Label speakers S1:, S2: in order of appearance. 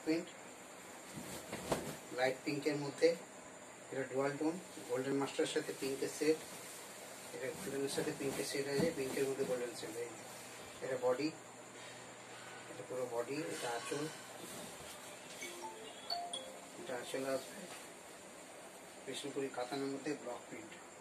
S1: Print light পিঙ্কের মধ্যে। এটা ডুয়াল টোন, গোল্ডেন মাস্টারের সাথে পিঙ্কের সেট, এটা গোল্ডেনের সাথে পিঙ্কের সেট আছে, পিঙ্কের মধ্যে গোল্ডেন সেট আছে। এটা বডি, এটা পুরো বডি। এটা আঁচল, এটা আঁচল আসবে বিষ্ণুপুরি কাতানের মধ্যে ব্লক প্রিন্ট।